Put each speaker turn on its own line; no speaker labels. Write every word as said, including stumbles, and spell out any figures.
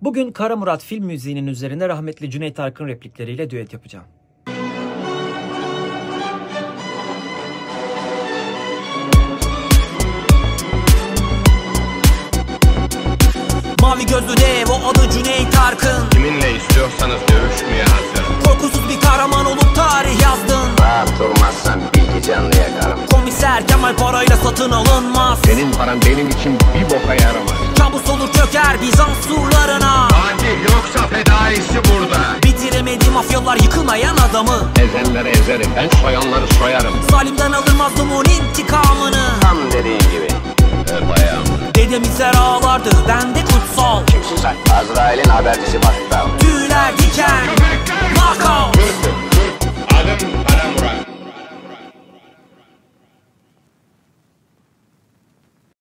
Bugün Kara Murat film müziğinin üzerine rahmetli Cüneyt Arkın replikleriyle düet yapacağım.
Mavi gözlü dev, o adı Cüneyt Arkın.
Kiminle istiyorsanız dövüşmeye hazırım.
Korkusuz bir kahraman olup tarih yazdın.
Rahat durmazsan bilgi canlı yakarım.
Komiser Kemal parayla satın alınmaz.
Senin paran benim için bir boka yaramaz.
Kabus olur çöker Bizans surlarına.
Fatih yoksa fedaisi burada.
Bitiremedi mafyalar yıkılmayan adamı.
Ezenleri ezerim, ben soyanları soyarım.
Zalimden alır mazlumun intikamını.
Tam dediğin gibi.
E bayağı.
Dedemizler ağlardı, bende kutsal.
Kimsin sen? Azrail'in habercisi Battal.
Tüyler diken, knockout.
Adım Kara Murat.